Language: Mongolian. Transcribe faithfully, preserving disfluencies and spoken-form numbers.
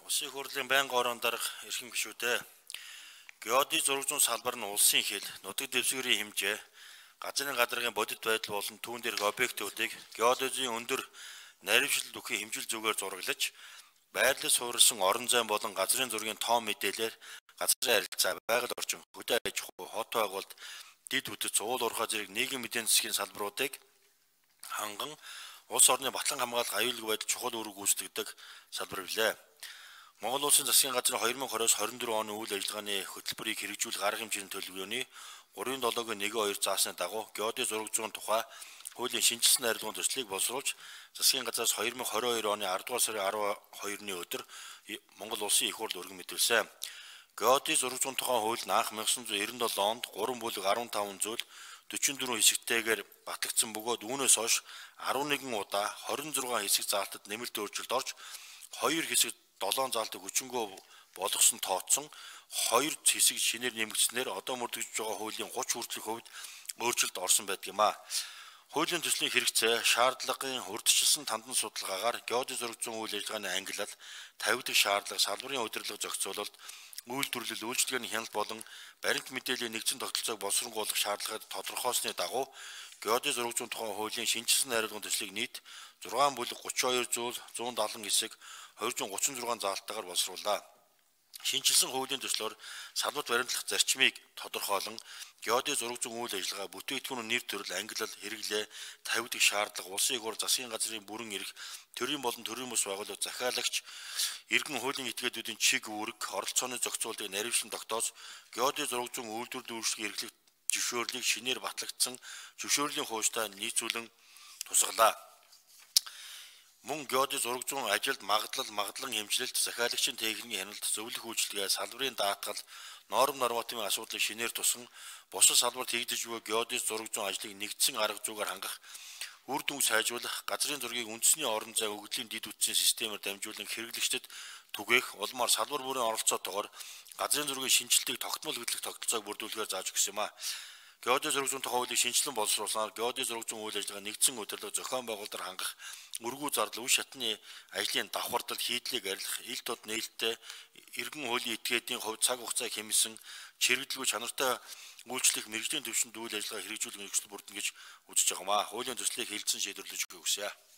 Улсын их хурлын байнга орон дарга эрхэм гишүүдээ геодын зураг зүүн салбар нь улсын хэл, нутаг дэвсгэрийн хэмжээ, газрын гадаргын бодит байдал болон түүн дээрх объектуудыг геодезийн өндөр наривчлалд өгөх хэмжил зүгээр зураглаж, байрлал суурилсан орон зайн болон газрын зургийн тоон мэдээлэлээр газрын харилцаа, байгаль орчин, хөдөө аж ахуй, хот байгуулалт, дид үдэц, уул уурхай зэрэг нийгмийн эдийн засгийн салбаруудыг ханган улс орны батлан хамгаалах аюулгүй байдал чухал үүрэг гүйцэтгэдэг салбар билээ. Монгол улсын засгийн газрын две тысячи двадцать двадцать четыре оны үйл ажиллагааны хөтөлбөрийг хэрэгжүүлэх арга хэмжээний төлөвлөгөөний тhree seven one two заасны дагуу геодын зураг зүүн тухай хуулийн шинжилсэн найруулгын төслийг боловсруулж засгийн газраас две тысячи двадцать two оны ten дугаар сарын twelve-ны өдөр Монгол улсын их хурл өргөн мэдүүлсэн. Геодын зураг зүүн тухай хууль нь анх nineteen ninety-seven онд three бүлэг fifteen зүйл forty-four хэсэгтэйгээр батлагдсан бөгөөд үүнээс хойш eleven удаа twenty-six хэсэг заалтад нэмэлт өөрчлөлт орж two хэсэг seven заалтыг хүчингөө болгосон тооцсон two хэсэг шинээр нэмэгдснээр одоо мөрдөгдөж байгаа хуулийн thirty хүртэлх хувьд өөрчлөлт орсон байдаг юм а. Хуулийн төслийн хэрэгцээ шаардлагын урьдчилсан тандан судалгаагаар геодын зураг зүүн үйл ажиллагааны ангиллал fifty дахь шаардлага салбарын удирдлага зохицуулалт үйлдвэрлэл үйлчлэгээний хяналт болон баримт мэдээллийн нэгдсэн тогтолцоог боловсруулах шаардлагыг тодорхойлсны дагуу геодын зураг зүүн тухай хуулийн шинжилсэн найруулгын төслийг нийт six бүлэг thirty-two зүйл one seventy хэсэг two thirty-six заалтаагаар боловсрууллаа. Шинжилсэн хуулийн төслөөр салбарт баримтлах зарчмыг тодорхойлон геодын зураг зүүн үйл ажиллагаа бүтээгдэхүүн нэр төрөл ангиллал хэрэглээ fifty дахь шаардлага улсын их хурл засгийн газрын бүрэн эрх төрийн болон төрийн бус байгууллага захиалагч иргэн хуулийн этгээдүүдийн чиг үүрэг оролцооны зохицуултыг наривчлан тогтоож геодын зураг зүүн үйлдвэр дүүршлийн эрхлэх зөвшөөрлийг шинээр батлагдсан зөвшөөрлийн хуультай нийцүүлэн тусгалаа. Мөн геодын зураг зүүн ажилд магадлал магадлан хэмжлэлт захиалагчийн техникийн хяналт зөвлөх үйлчилгээ салбарын даатгал норм нормативын асуудлыг шинээр тусган бусад салбарт хийгдэж буй геодын зураг зүүн ажлыг нэгдсэн арга зүйгээр хангах үр дүн сайжруулах газрын зургийг үндэсний орон зай өгөгдлийн дид үтсийн системээр дамжуулан хэрэглэгчдэд түгээх улмаар салбар бүрийн оролцоотойгоор газрын зургийн шинжилтийг тогтмол хөтлөх тогтолцоог бүрдүүлэхээр зааж өгсөн юм а. Геодын зураг зүүн тухай хуулийн шинжилэн боловсруулснаар геодын зураг зүүн үйл ажиллагаа нэгдсэн удирдлага зохион байгуулалтаар хангах өргүү зардал үе шатны ажлын давхардал хийдлийг арилгах ил тод нээлттэй иргэн хуулийн этгээдийн хувьд цаг хугацаа хэмнэсэн чирэгдэлгүй чанартай үйлчлэх мэргэжлийн төвшөнд үйл ажиллагаа хэрэгжүүлэх нөхцөл бүрдэн гэж үзэж байгаа юм а. Хуулийн төслийг хэлэлцэн шийдвэрлэж өгөх үгсэ.